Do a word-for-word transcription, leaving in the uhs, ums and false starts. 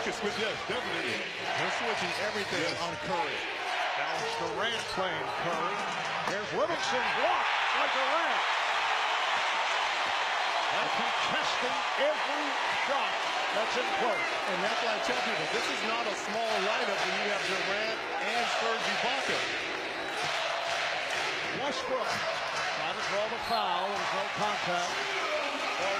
focus, but yes, definitely. They're switching everything Yes. on Curry. Now it's Durant playing Curry. Here's Livingston blocked by Durant. And contesting every shot that's in play. And that's why I tell people, this is not a small lineup when you have Durant and Serge Ibaka. Westbrook trying to draw the foul. There's no contact.